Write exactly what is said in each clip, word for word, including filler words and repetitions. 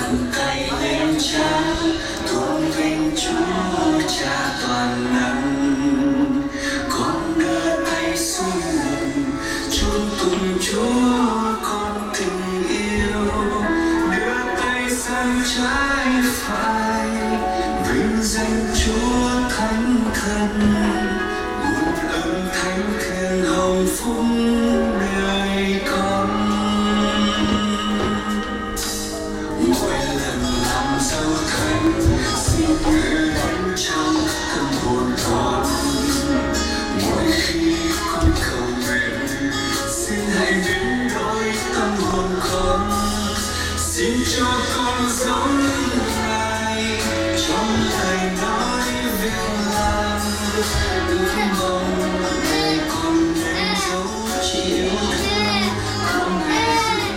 nâng tay lên trán tôn vinh Chúa Cha toàn năng. Con đưa tay xuống chúc tụng Chúa con tình yêu, đưa tay sang trái phải vinh danh Chúa thánh thần. Nguồn ơn thánh thiêng hồng phúc đời con. Mỗi lần làm dấu thánh xin ngự đến trong tâm hồn con. Mỗi khi con cầu nguyện xin hãy biến đổi tâm hồn con. Xin cho con giống Ngài trong lời nói việc làm. Ước mong ngày con nên dấu chỉ yêu thương con hãy giữ.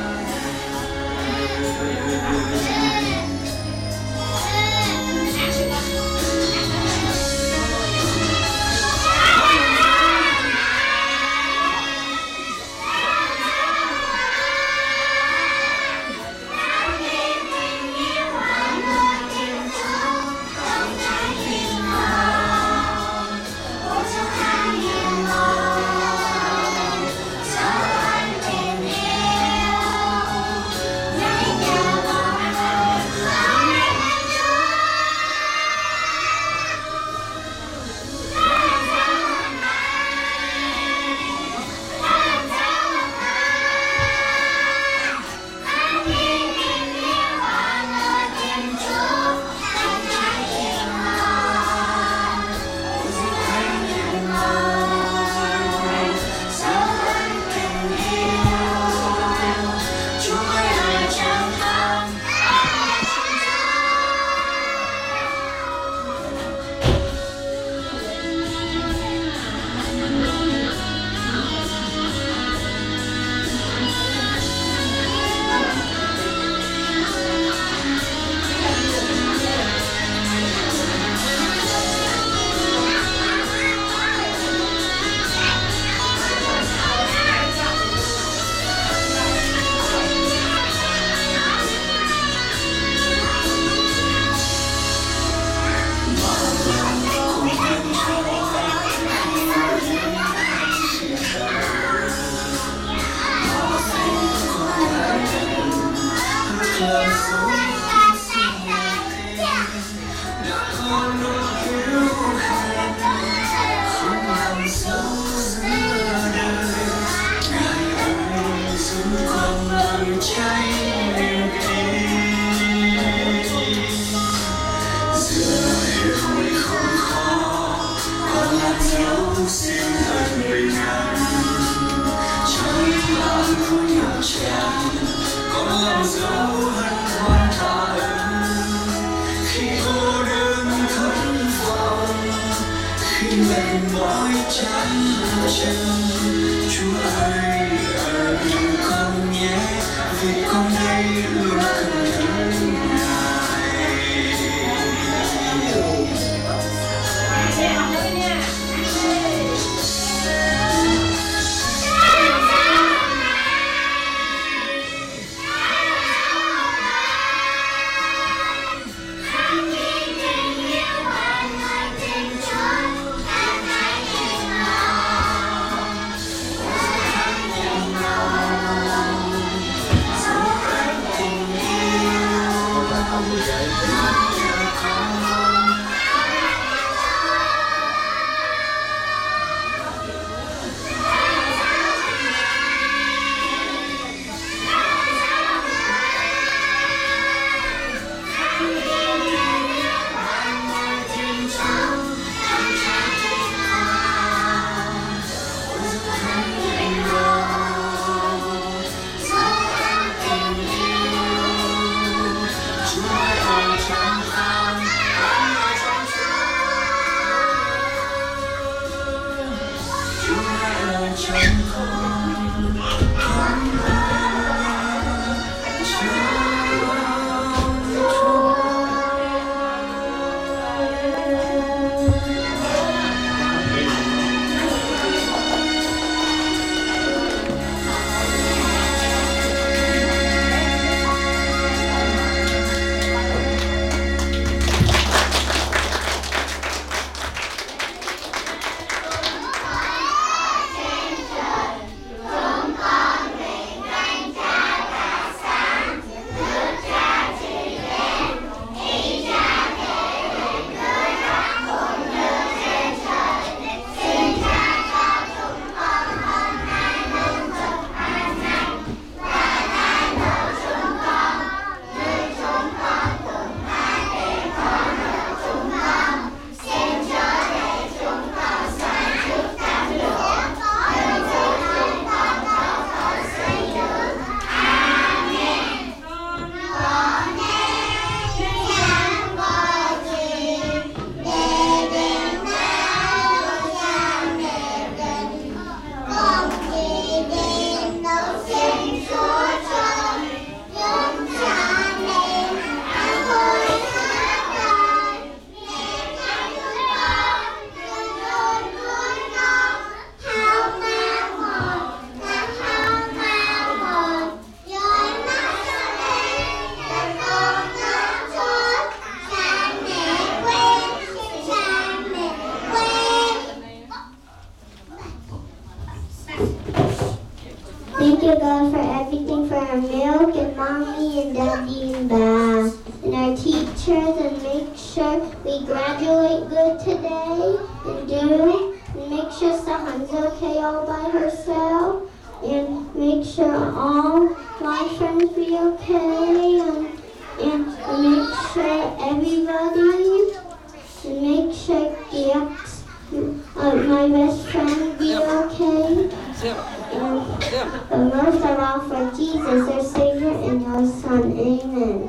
our teachers and make sure we graduate good today and do and make sure Sahan's okay all by herself and make sure all my friends be okay and, and make sure everybody and make sure Gix, uh, my best friend, be okay. And, but most of all for Jesus, our Savior and your Son. Amen.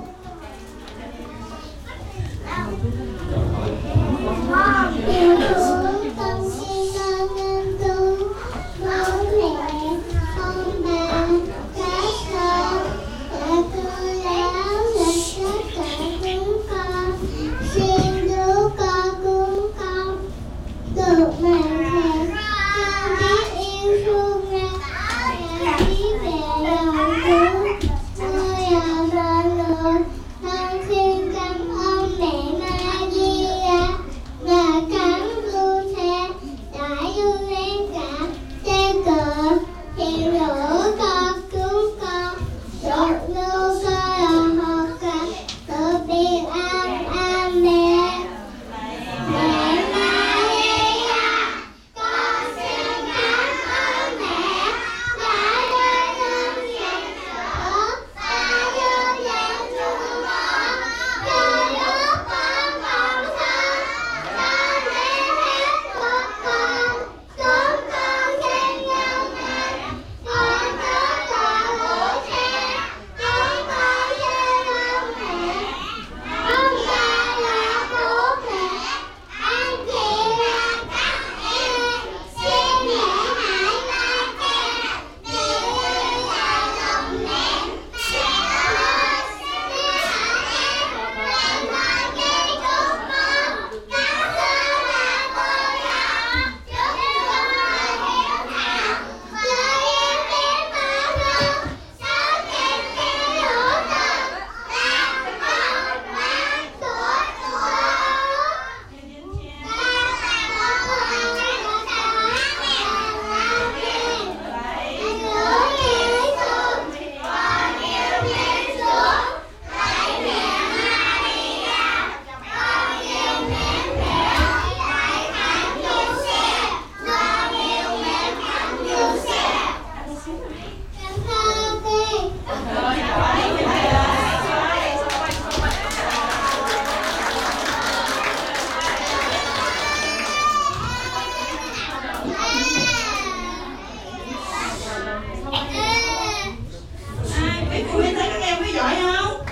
Con xin ơn Chúa, bố mẹ, ông bà, các con, và cô giáo và tất cả chúng con. Xin Chúa con chúng con được mạnh khỏe, con biết yêu thương nhau và biết về lòng Chúa. Ôi à con ơi, con xin cảm ơn mẹ Maria và cánh du xe đã đưa lên cả xe cờ hiện lửa con chúng con đột lưu coi là họ cả tự bình an. Amen. Mẹ Maria, con xin cảm ơn mẹ đã đưa lên xe cờ và đưa lên chúng con cho đứa con còn sống. Con sẽ hết cuộc con, chúng con khen nhau mẹ. Con có tòa hữu xe, chúng con sẽ ơn mẹ. Ông bà là bố mẹ, anh chị là các em. Xin mẹ hãy lo khen, vì yêu là lòng mẹ. Mẹ ơi, xin hãy em về mọi cái chúc con. Các sư là cô giáo, chúc con là hiếu thảo, lời yêu biết mở rộng, sống tình khi hữu tình, làm con mang tuổi Chúa. Mấy phụ huynh thấy các em có giỏi không?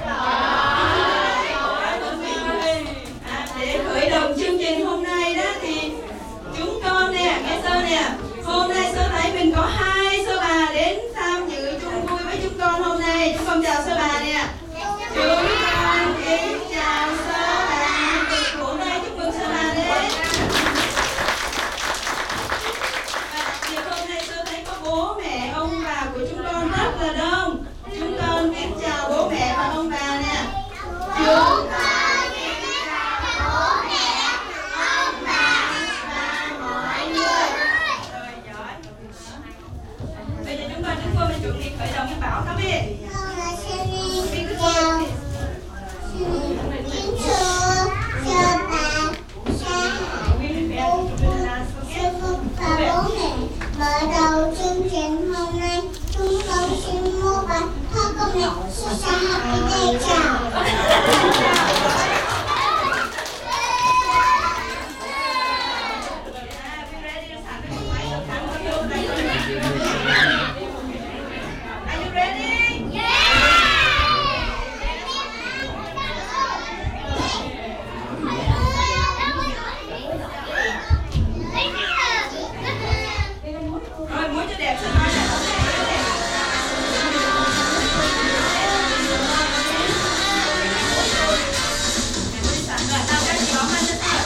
À, để khởi động chương trình hôm nay đó thì chúng con nè, nghe sơ nè, hôm nay sơ thấy mình có hai sơ bà đến tham dự chung vui với chúng con hôm nay. Chúng con chào sơ bà nè. Chúng con kính chào sơ bà. Hôm nay chúc mừng sơ bà đến. Và đặc biệt hôm nay sơ thấy có bố mẹ, ông bà của chúng con rất là đông. Chúng con kính chào bố mẹ và ông bà nè. Chúng con kính chào bố mẹ, ông bà và mọi người. Rồi, giỏi. Bây giờ chúng con chúng con chuẩn bị khởi động cái bảo các vị. Con là Sunny. Chào. Kính thưa cho bà, cha, bố, sư phụ và bố mẹ. Mở đầu chương trình hôm nay, chúng con xin mua bài thơ công nghệ xuất sắc happy day chào. Are you ready? Rồi, múa cho đẹp, sao nói là không đẹp. Rồi, nào các chị bóng lên cho xem.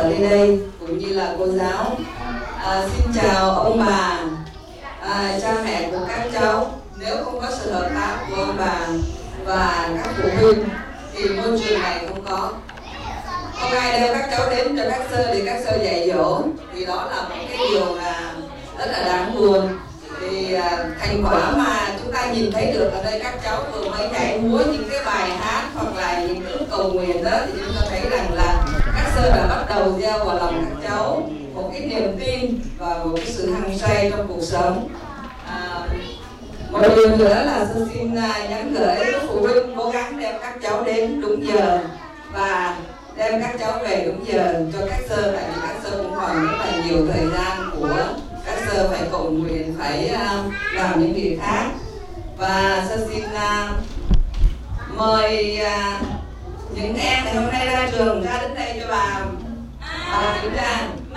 sở đi đây cũng như là cô giáo. À, xin chào ông bà, à, cha mẹ của các cháu. Nếu không có sự hợp tác của ông bà và các phụ huynh thì môi trường này không có. Không ai đem các cháu đến cho các sơ để các sơ dạy dỗ, thì đó là một cái điều là rất là đáng buồn. Thì à, thành quả mà chúng ta nhìn thấy được ở đây, các cháu vừa mới nhảy múa những cái bài hát hoặc là những cái cầu nguyện đó, thì chúng ta thấy rằng là các sơ đã bắt đầu gieo vào lòng các cháu một cái niềm tin và một cái sự hăng say trong cuộc sống. À, một điều nữa là sơ xin uh, nhắn gửi phụ huynh cố gắng đem các cháu đến đúng giờ và đem các cháu về đúng giờ cho các sơ, tại vì các sơ cũng còn rất là nhiều thời gian của các sơ phải cầu nguyện, phải uh, làm những việc khác. Và sơ xin uh, mời uh, những em ngày hôm nay ra trường ra đến đây cho bà bà kiểm tra.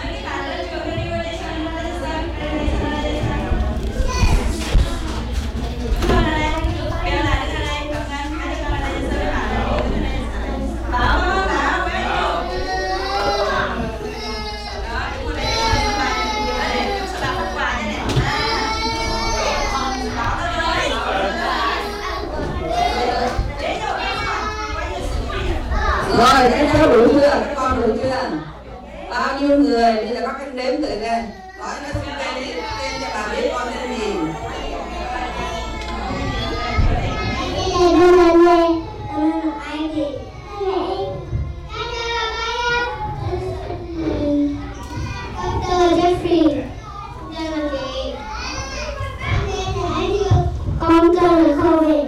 Rồi, các cháu đủ chưa? Các con đủ chưa? Bao nhiêu người? Bây giờ có cái đếm từ đây. Nói nó xin tên đi, tên cho bà biết con tên gì. Con tên là Khôi.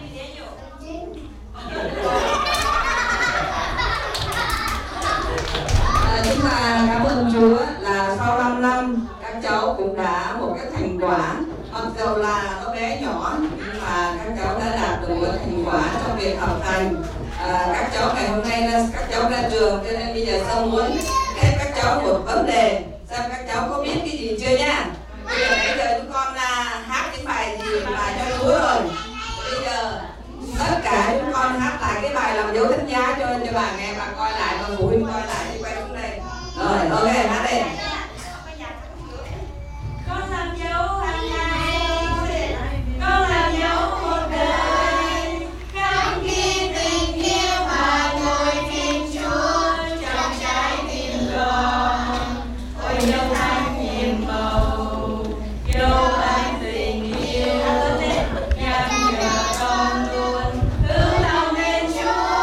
Chúng ta cảm ơn Chúa là sau năm năm các cháu cũng đã một cái thành quả, mặc dù là nó bé nhỏ nhưng mà các cháu đã đạt được một thành quả trong việc học hành. À, các cháu ngày hôm nay là các cháu ra trường, cho nên bây giờ Sơ muốn ép các cháu một vấn đề xem các cháu có biết cái gì chưa nha. Bây giờ bây giờ chúng con là hát cái bài gì bài cho Chúa rồi. Bây giờ tất cả chúng con hát lại cái bài làm dấu thánh giá cho cho bà nghe, bà coi lại và phụ huynh coi lại đi, quay xuống đây. Rồi, ok, hát đi. Con làm dấu hàng ngày, con làm dấu một đời, khắc ghi tình yêu và ngôi Thiên Chúa trong trái tim con. Ôi dấu thánh nhiệm màu, dấu thánh tình yêu, nhắc nhở con luôn hướng lòng đến Chúa.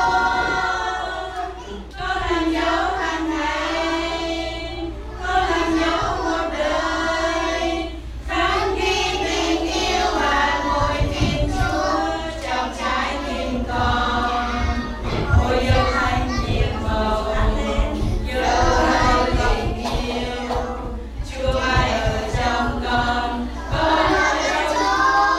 Con làm dấu hàng ngày, con làm dấu một đời, khắc ghi tình yêu và ngôi Thiên Chúa trong trái tim con. Ôi dấu thánh nhiệm màu, dấu thánh tình yêu, Chúa mãi ở trong con, con ở trong Chúa.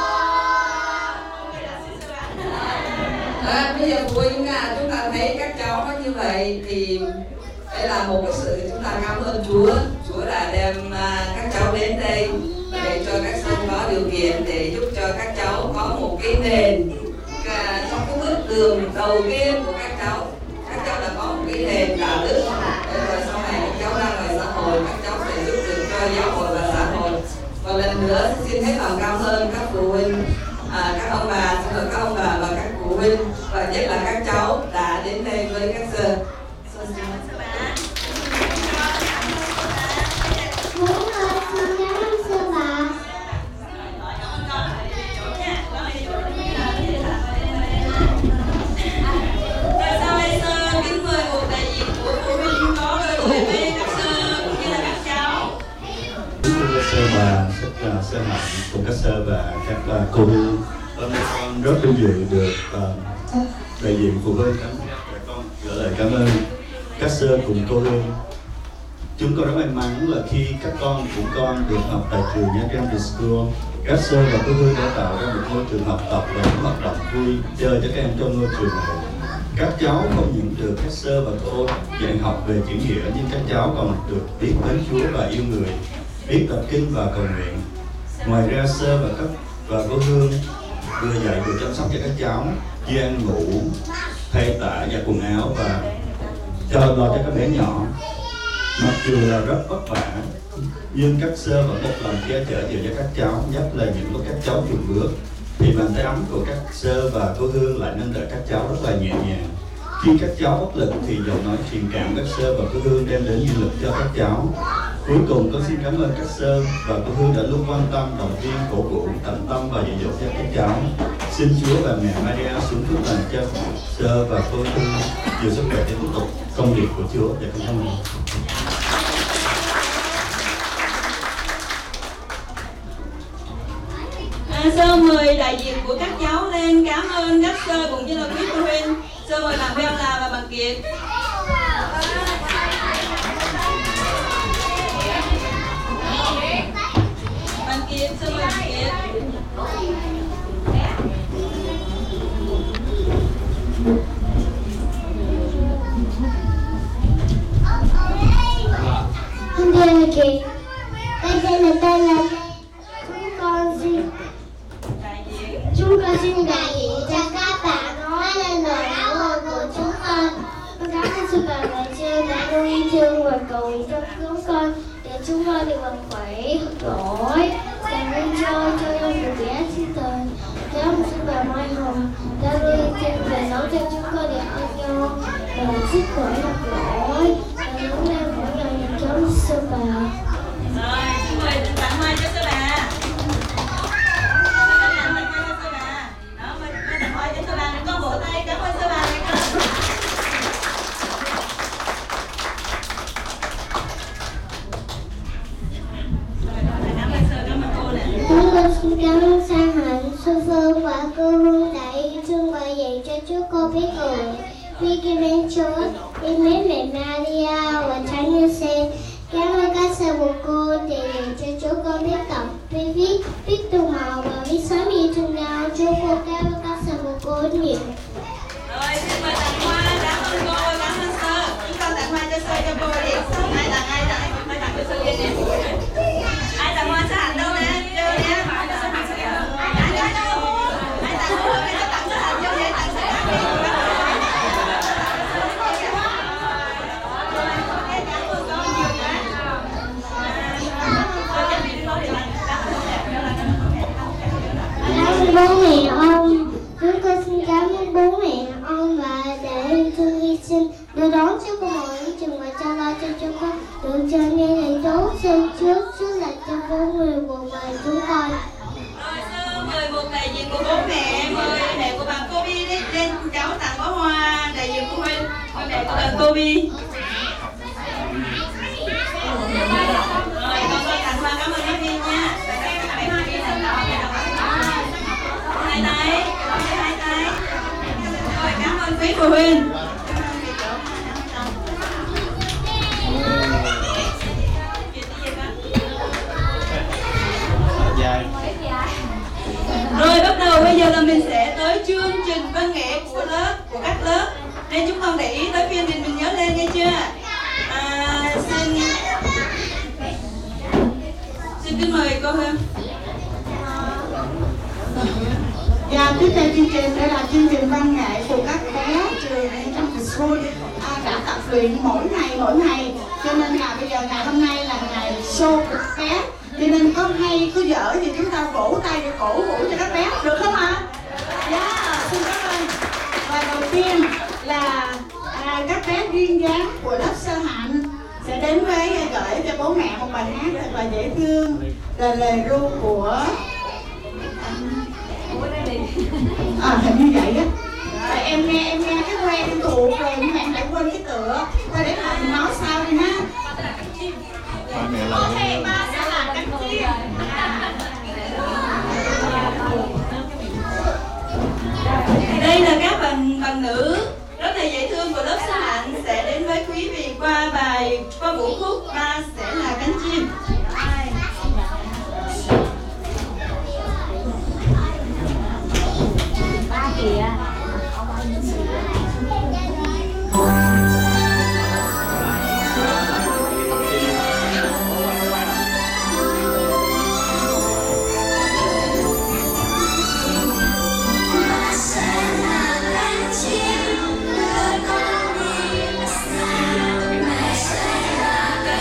À, bây giờ phụ huynh à, chúng ta thấy các cháu nó như vậy thì đây là một cái sự chúng ta cảm ơn Chúa. Chúa đã đem à, các cháu đến đây để cho các sân có điều kiện để giúp cho các cháu có một cái nền à, trong cái bước đường đầu tiên của các cháu. Các cháu đã có một cái nền đạo đức, để rồi sau này các cháu ra ngoài xã hội, các cháu sẽ giúp được cho giáo hội và xã hội. Và lần nữa xin hết lòng cảm ơn các phụ huynh, à, các ông bà, xin lỗi các ông bà và các phụ huynh, và nhất là các cháu đã đến đây với các sơ. Bố ơi, con cảm ơn sư bà. Rồi sau đây sơ kính mời một đại diện của phụ huynh có đôi lời với các sơ cũng như là các cháu. Thưa sơ bà, rất là sơ hạnh cùng các sơ và các uh, cô Hương. Hôm nay con rất vinh dự được uh, đại diện phụ huynh và con gửi lời cảm ơn các sơ cùng cô Hương. Chúng con rất may mắn là khi các con của con được học tại trường Nha Trang Preschool, các sơ và cô Hương đã tạo ra một môi trường học tập và những hoạt động vui chơi cho các em trong ngôi trường này. Các cháu không những được các sơ và cô dạy học về chữ nghĩa, nhưng các cháu còn được biết đến Chúa và yêu người, biết tập kinh và cầu nguyện. Ngoài ra sơ và các và cô Hương vừa dạy vừa chăm sóc cho các cháu như ăn ngủ, thay tã, giặt quần áo và cho lo cho các bé nhỏ. Mặc dù là rất vất vả, nhưng các sơ vẫn một lòng che chở dìu cho các cháu, nhất là những lúc các cháu dừng bước, thì bàn tay ấm của các sơ và cô Hương lại nâng đỡ các cháu rất là nhẹ nhàng. Khi các cháu bất lực thì giọng nói truyền cảm các sơ và cô Hương đem đến nhiên lực cho các cháu. Cuối cùng tôi xin cảm ơn các sơ và cô Hương đã luôn quan tâm, động viên, cổ vũ, tận tâm và dạy dỗ cho các cháu. Xin Chúa và mẹ Maria xuống phước lành cho sơ và cô Hương nhiều sức khỏe để tiếp tục công việc của Chúa. Dạ con cảm ơn. À, sơ mời đại diện của các cháu lên cảm ơn các sơ cũng như là quý phụ huynh. Sơ mời bạn Bella và bạn Kiệt. Bạn Kiệt, sơ mời bạn Kiệt. Hôm nay là Kiệt. Đây đây là đây là chúng con xin chúng con xin đại diện cho các bạn nói lên lời cảm ơn của chúng con. Con cảm ơn sư bà mẹ Trương đã luôn yêu thương và cầu nguyện cho chúng con để chúng con được mạnh khỏe, giỏi, càng lên chơi cho nhau được bé sinh tồn. Cảm ơn sư bà Mai Hồng đã luôn yêu thương và nấu cho chúng con để ăn nhau và sức khỏe học giỏi và lớn lên mỗi ngày nhờ cháu sư bà. Rồi, xin mời tặng hoa cho sư bà. Con vỗ tay cảm ơn sư bà này con. Cảm ơn sư, cảm ơn cô nè. Chúng con xin cảm ơn Sang Hạnh, Sư Phương và cô Hương đã yêu thương và dạy cho chúng con biết cười, biết kim mến Chúa, biết mến mẹ Maria và Thánh Giê-xu. Cảm ơn các sư phụ cô để dạy cho chúng con biết đọc, biết viết, biết tô màu và biết sớm yêu thương nhau. Chúng con cảm ơn các sư phụ cô nhiều. Rồi, xin mời tặng hoa, cảm ơn cô, cảm ơn sơ. Chúng con tặng hoa cho sơ cho cô đi. Ai tặng, ai tặng, ai tặng cho sơ kia nè. Ai tặng hoa sơ Hạnh đâu nè, chưa nè. Ai tặng đâu, ai tặng cô, ai tặng sơ Hạnh vô vậy, tặng sơ Hạnh đi. Cảm ơn bố mẹ ông. Chúng con xin cảm ơn bố mẹ ông và đã yêu thương hy sinh đưa đón chúng con mọi những trường và cho lo cho chúng con được trở nên đầy đủ. Xin Chúa chúc lành cho bốn người cuộc đời chúng con. Rồi sơ mời một đại diện của bố mẹ, mời mẹ của bạn cô Bi đi lên cháu tặng bó hoa. Đại diện phụ huynh, mời mẹ của bạn cô Bi. Rồi con con tặng hoa cảm ơn các Bi nha. Hai tay, hai tay. Rồi cảm ơn quý phụ huynh. Rồi bắt đầu bây giờ là mình sẽ tới chương trình văn nghệ của lớp, của các lớp. Nên chúng con để ý tới phiên mình mình nhớ lên nghe chưa? À, xin xin kính mời cô Hương. Và tiếp theo chương trình đây là chương trình văn nghệ của các bé trường Nha Trang Preschool à, đã tập luyện mỗi ngày mỗi ngày, cho nên là bây giờ ngày hôm nay là ngày show của các bé, cho nên có hay có dở thì chúng ta vỗ tay để cổ vũ cho các bé, được không ạ? Dạ, xin cảm ơn. Và đầu tiên là à, các bé duyên dáng của lớp Sơ Hạnh sẽ đến với gửi cho bố mẹ một bài hát thật là dễ thương, là lời ru của à, hình như vậy á. À, em nghe em nghe cái quen thuộc rồi nhưng mà em lại quên cái tựa. Thôi để mình nói sau đi ha. Ok, ba sẽ là cánh chim. Đây là các bạn bạn nữ rất là dễ thương của lớp Sơ Hạnh sẽ đến với quý vị qua bài qua vũ khúc Ba Sẽ Là Cánh Chim. Ba kìa. Hãy subscribe cho kênh Ghiền Mì Gõ để không bỏ lỡ những video hấp dẫn.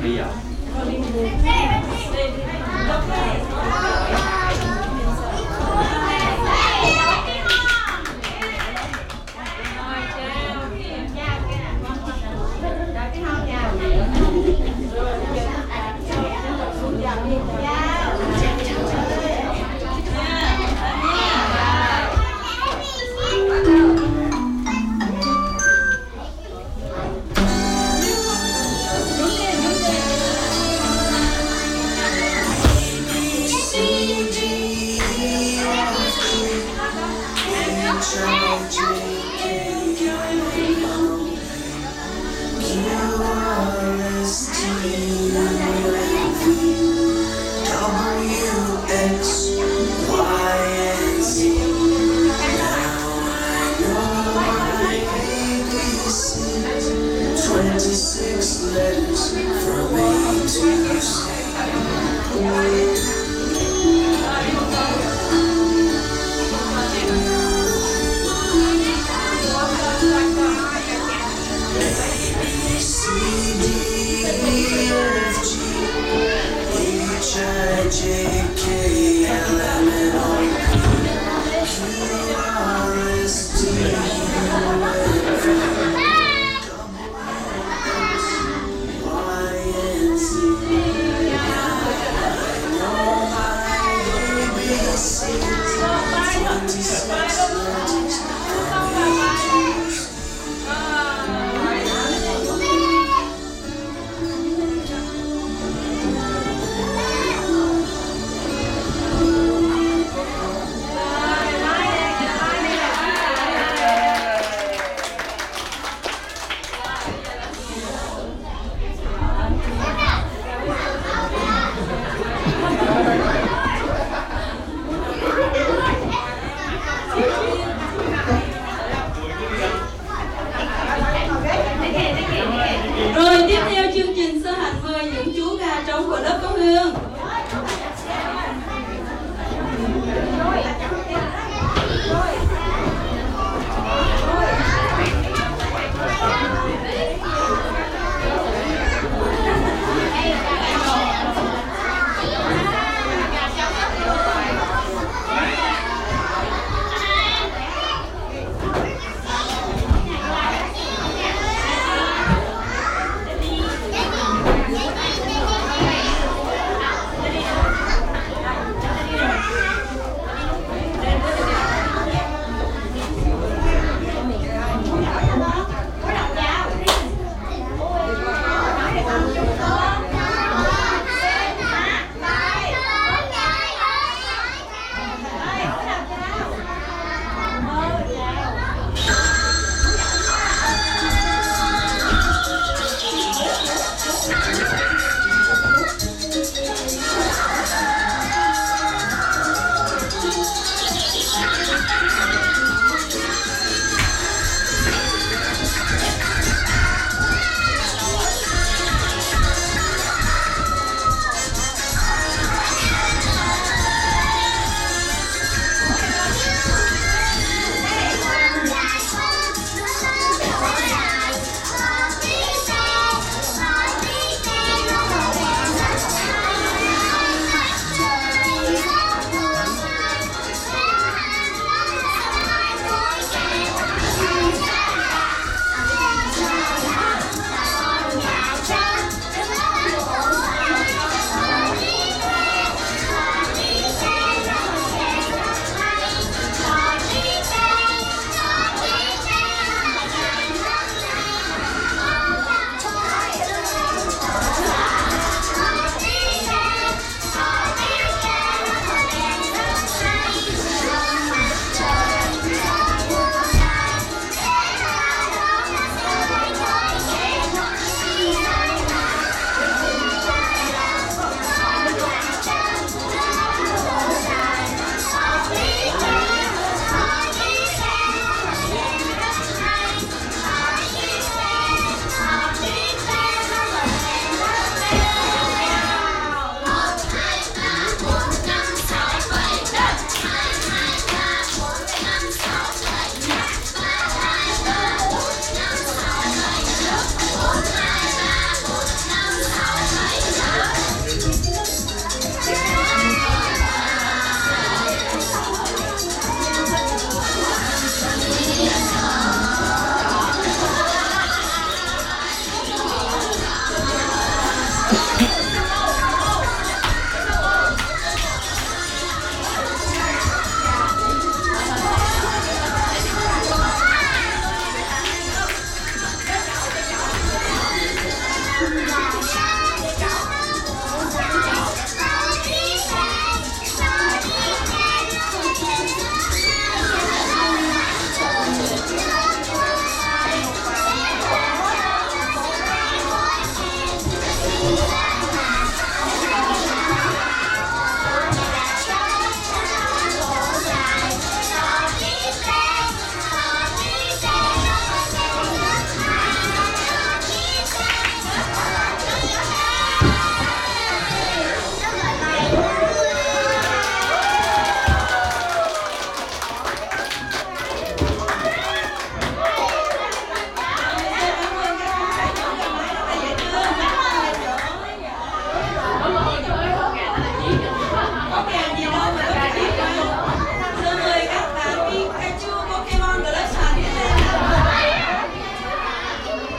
đi ạ.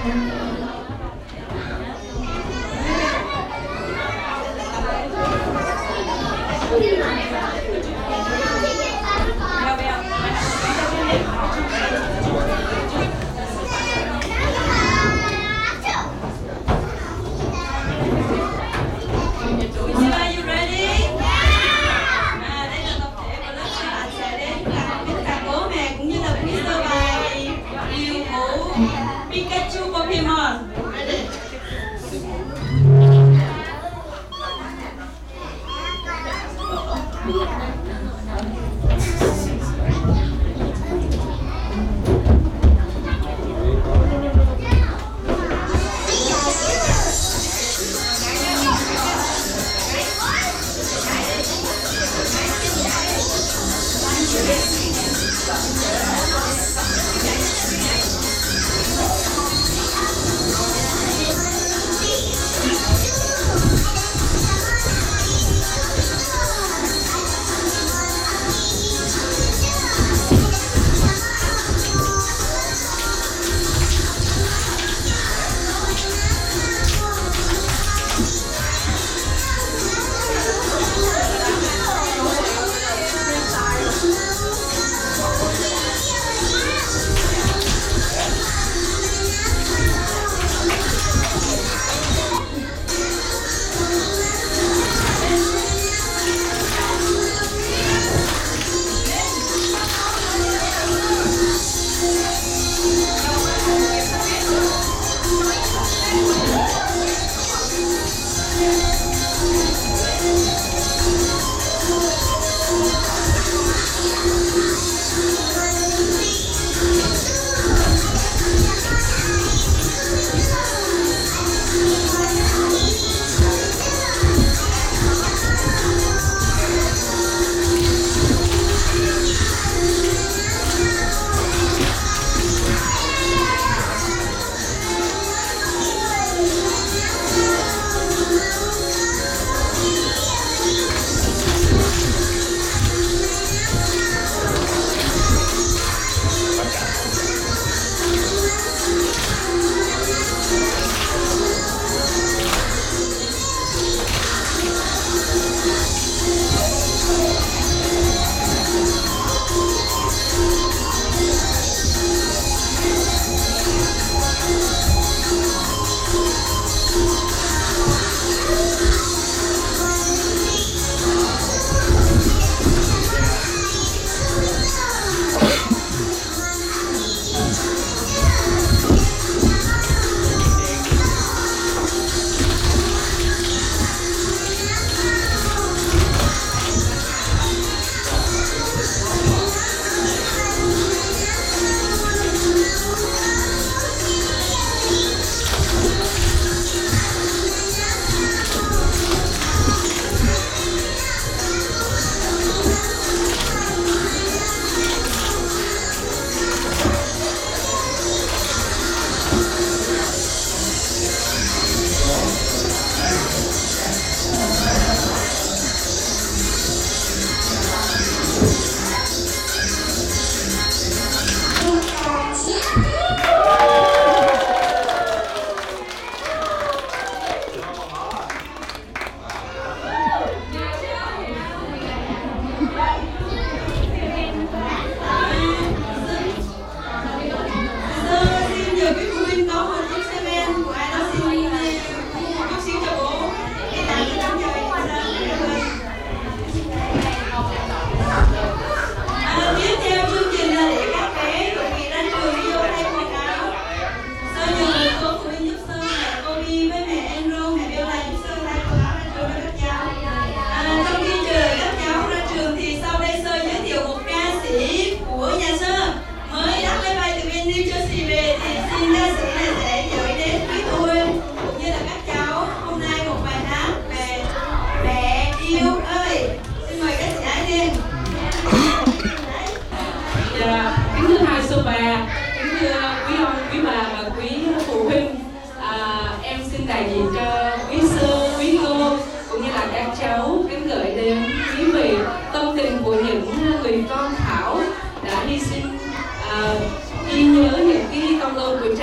Pikachu Pokemon. Ready?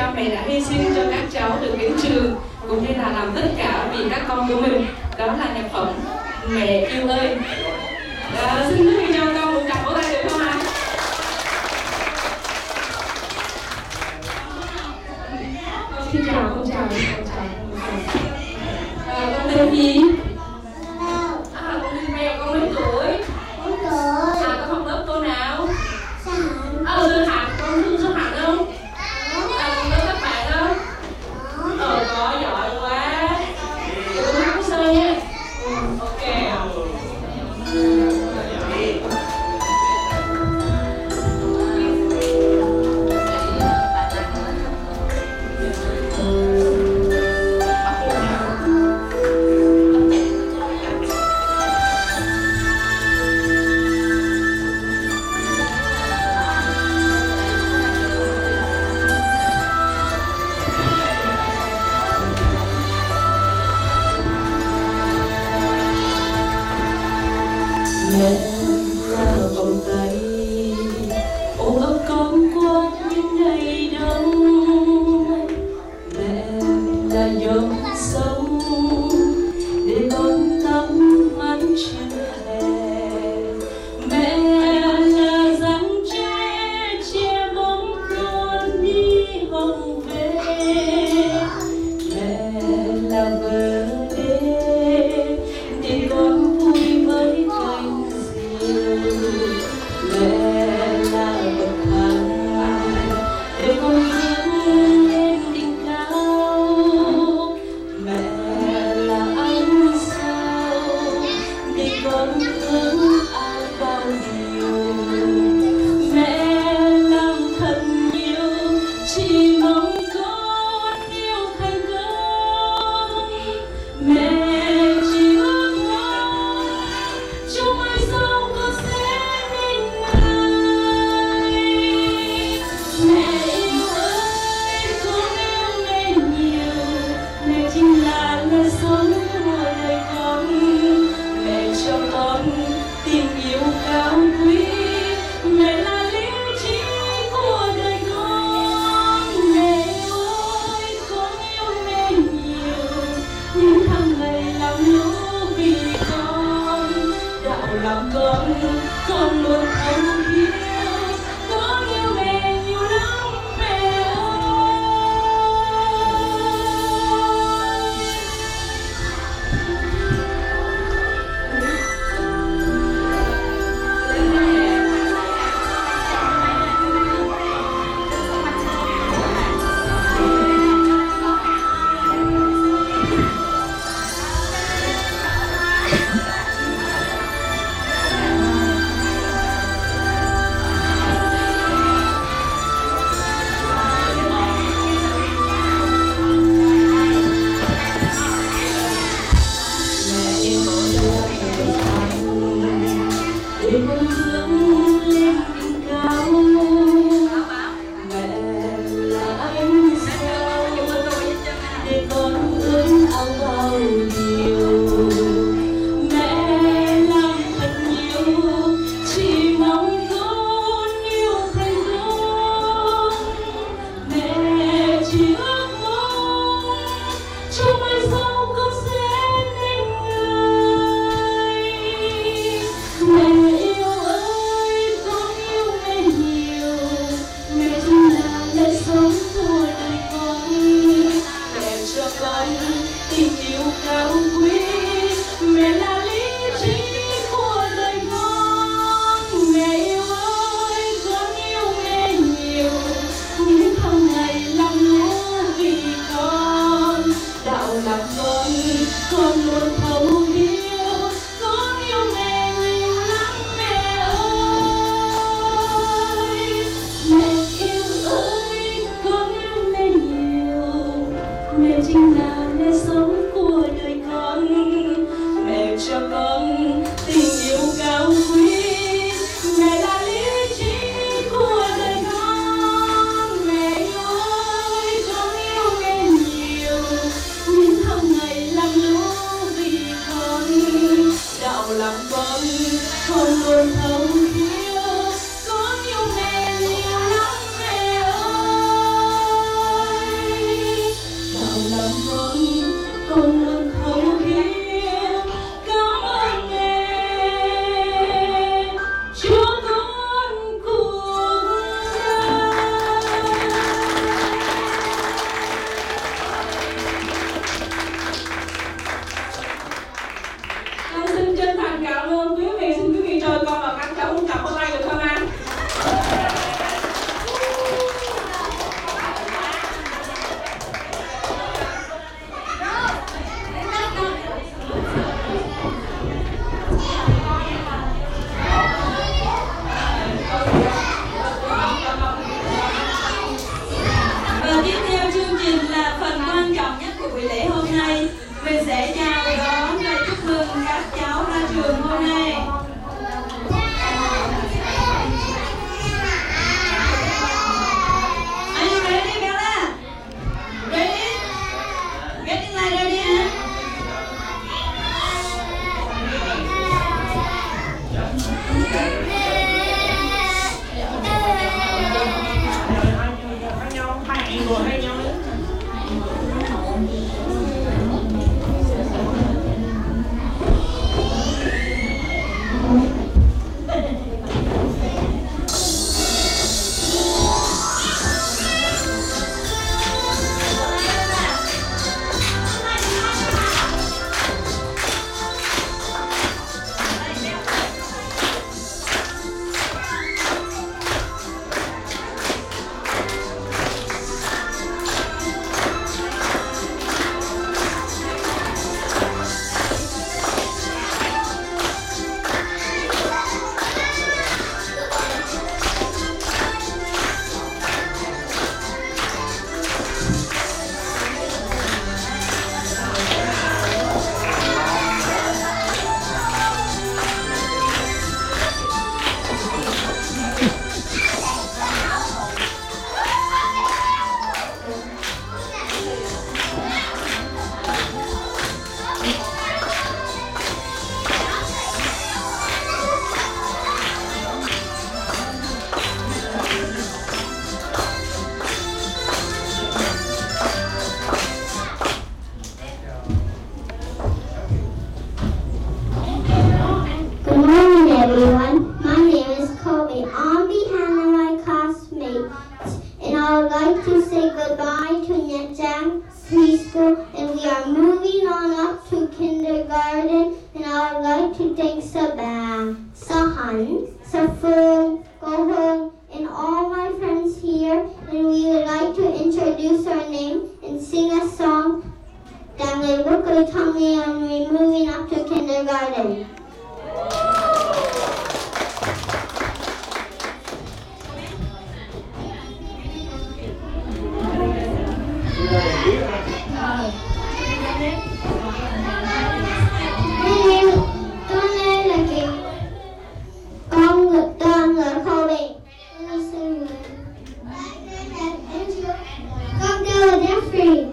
cha mẹ đã hy sinh cho các cháu được đến trường, cũng như là làm tất cả vì các con của mình. Đó là nhạc phẩm Mẹ Yêu Ơi. À, xin quý vị cho con một tràng vỗ tay được không ạ? Xin chào, con chào, con chào. À, con tên gì? À, con tên Mèo, con mấy tuổi? À, con học lớp cô nào? À, Lương Hạnh, con thương số Hạnh không? À, con lớp các bạn không? Ờ, có, giỏi quá. Để con hát sơ nha. Ừ, ok. Mẹ ra vòng tay ôm ấp con qua những ngày đông. Mẹ là dòng sông để con tắm mát trưa hè. Mẹ là dáng tre che bóng con đi học về. Mẹ là bờ đê để con vui với cánh diều. Mẹ là bậc thang để con vươn lên đỉnh cao. Mẹ là ánh sao để con hướng ai bao điều. Mẹ làm thật nhiều chỉ mong con yêu thành công. Mẹ chỉ ước mong trong mai sau con sẽ nên người. Mẹ yêu ơi, con yêu mẹ nhiều. Mẹ chính là lời sống của đời con. Mẹ cho con tình yêu cao quý. Mẹ là lý trí của đời con. Mẹ ơi, con yêu mẹ nhiều. Những tháng ngày làm lũ vì con. Đạo làm con, con luôn thấu hiểu. Con yêu mẹ nhiều lắm mẹ ơi. Mẹ yêu là bậc thang để con vươn lên đỉnh cao. Mẹ là ánh sao để con ước ao bao điều. Mẹ làm thật nhiều chỉ mong con yêu thành công. Mẹ chỉ ước mong trong mai sau con sẽ nên người. Mẹ yêu ơi, con yêu mẹ nhiều. Mẹ chính là lẽ sống của đời con. Mẹ cho con tình yêu cao quý. Mẹ là lý trí của đời con. Mẹ yêu ơi, con yêu mẹ nhiều. Những tháng ngày làm lũ vì con. Đạo làm con, con luôn thấu hiểu. Con yêu mẹ nhiều lắm mẹ ơi. Mẹ yêu ơi, con yêu mẹ nhiều. Mẹ chính là lẽ sống của đời con. Mẹ cho con tình yêu cao quý. Mẹ là lý trí của đời con. Mẹ yêu ơi, con yêu mẹ nhiều. Những tháng ngày làm lũ vì con. Đạo làm con, con luôn thấu hiểu. Con yêu mẹ nhiều lắm mẹ ơi. trường hôm nay? Are you ready, Bella? Ready? Get in line, ready? Huh? Good morning, everyone. My name is Kobe. On behalf of my classmates, and I would like to say goodbye to Nha Trang Preschool, and we are moving on up to kindergarten, and I would like to thank Sabah, Sahan, Safung, Gohung, and all my friends here, and we would like to introduce our name and sing a song that we look like Tommy and we're moving up to kindergarten. Con đây là chị con người tên là Kobe. Con tên là Jeffrey.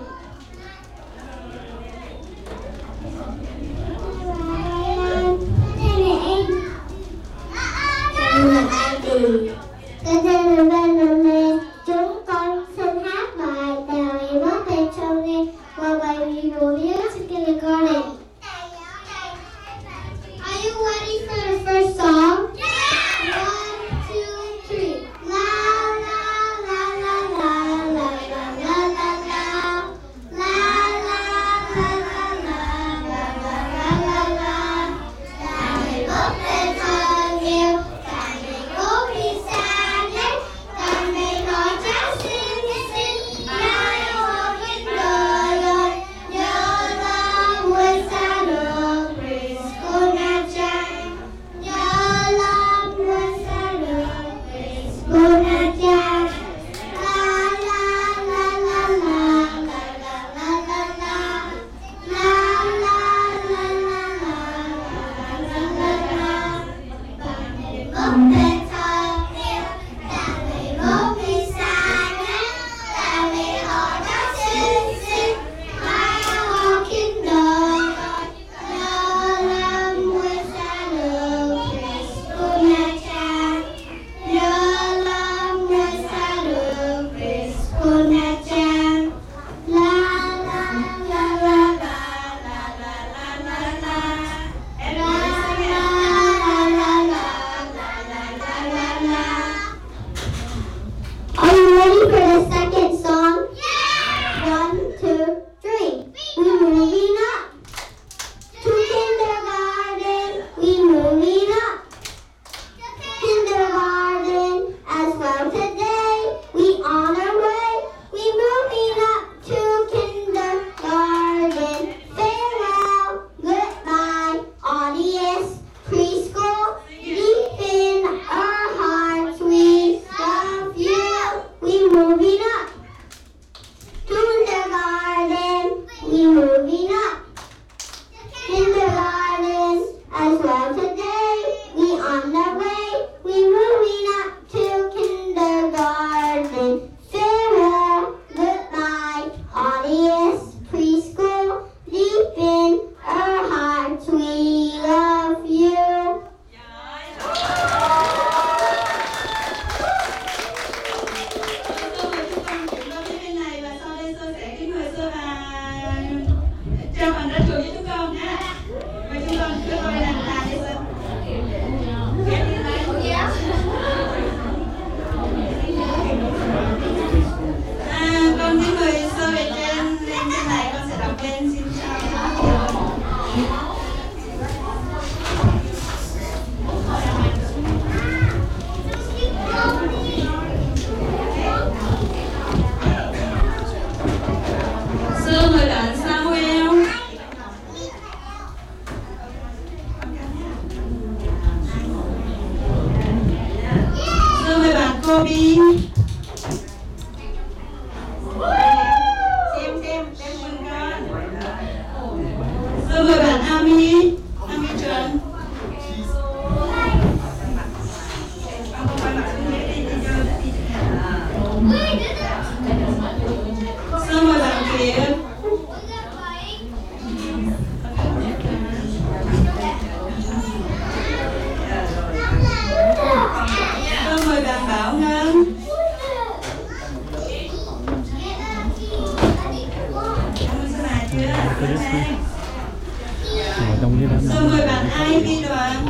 Sơ mời bạn ai đi đoàn.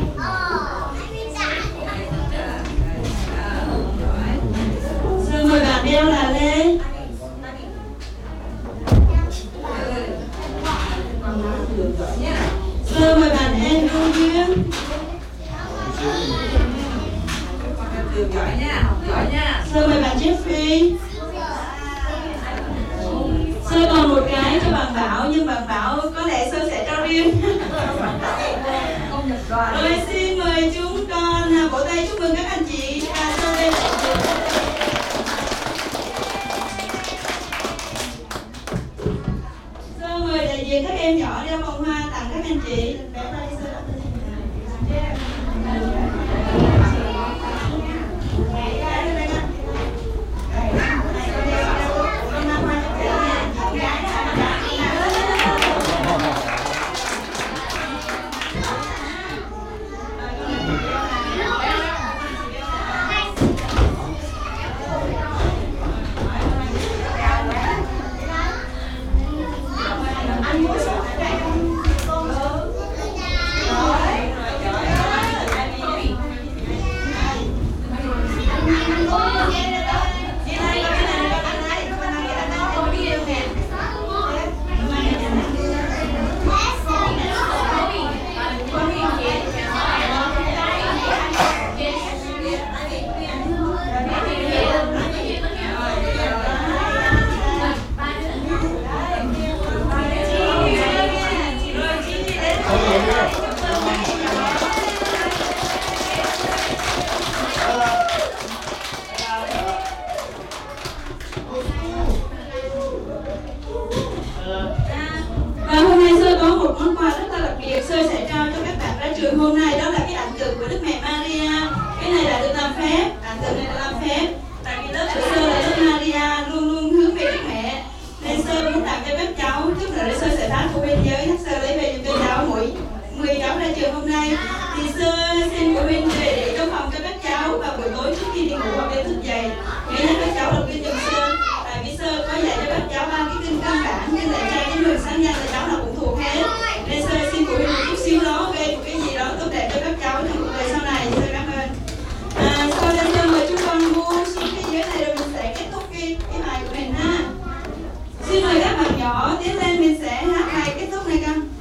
Sơ mời bạn đeo là Lê. Sơ mời bạn em Lưu Duyên. Giỏi nha, giỏi nha. Sơ mời bạn Jeffrey. Sơ còn một cái cho bạn Bảo, nhưng bạn Bảo có lẽ Sơ sẽ trao riêng. Rồi xin mời chúng con vỗ tay chúc mừng các anh chị. À, Sơ đây. Sơ mời đại diện các em nhỏ đeo vòng hoa tặng các anh chị. Và hôm nay Sơ có một món quà rất là đặc biệt Sơ sẽ trao cho các bạn ra trường hôm nay, đó là cái ảnh tượng của Đức Mẹ Maria. Cái này là được làm phép, ảnh tượng này là làm phép. Tại vì lớp của Sơ là Đức Maria luôn luôn hướng về Đức Mẹ, nên Sơ muốn tặng cho các cháu. Chút nữa để Sơ sẽ phát của bên giới, Sơ lấy về cho các cháu mỗi mười cháu ra trường hôm nay. Thì Sơ xin phụ huynh về để trong phòng cho các cháu, và buổi tối trước khi đi ngủ hoặc đêm thức dậy nghĩ là các cháu đọc kinh giùm Sơ. Tại vì Sơ có dạy cho các cháu ba cái kinh căn bản như là cha đến mười sáng danh là cháu nào cũng thuộc hết. Nên Sơ xin phụ huynh một chút xíu đó gây một cái gì đó tốt đẹp cho các cháu trong cuộc đời sau này. Sơ cảm ơn. À, sau đây Sơ mời chúng con mua xuống cái dưới này rồi mình sẽ kết thúc cái cái bài của mình ha. Xin mời các bạn nhỏ tiến lên, mình sẽ hát bài kết thúc này con.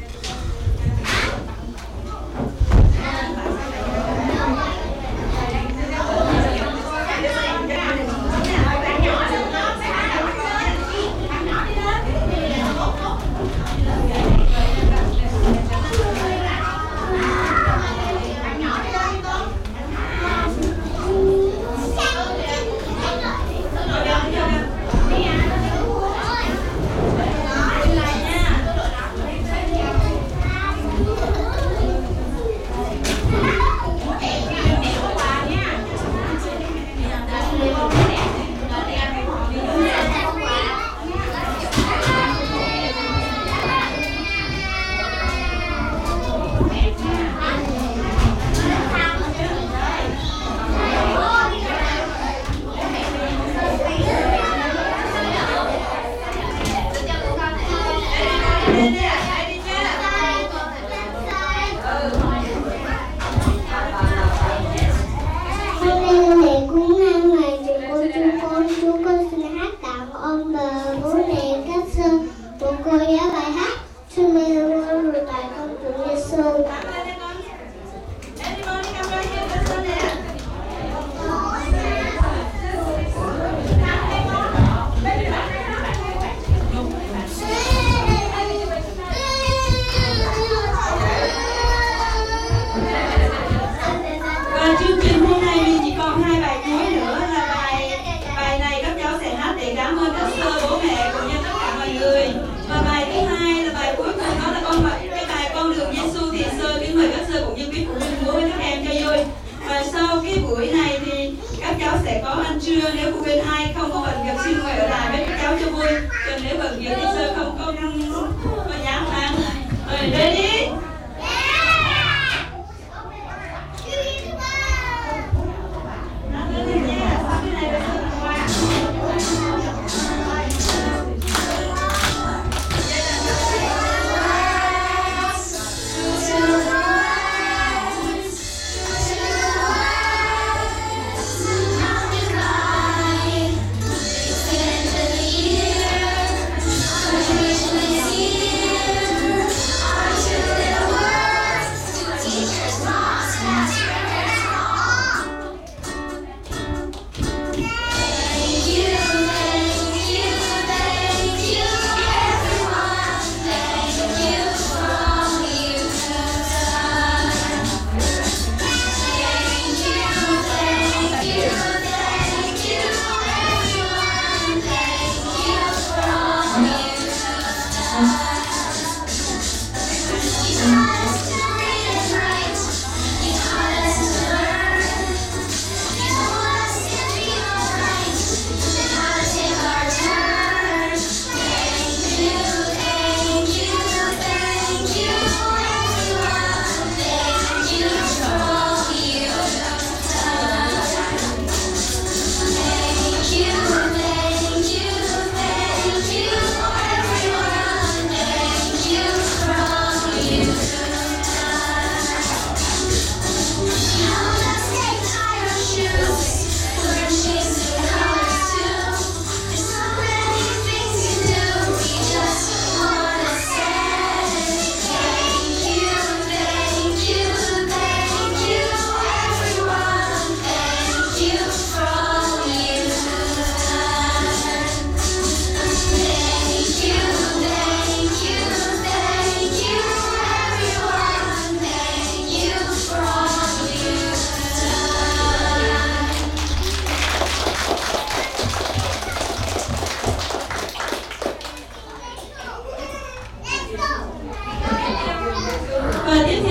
và tiếp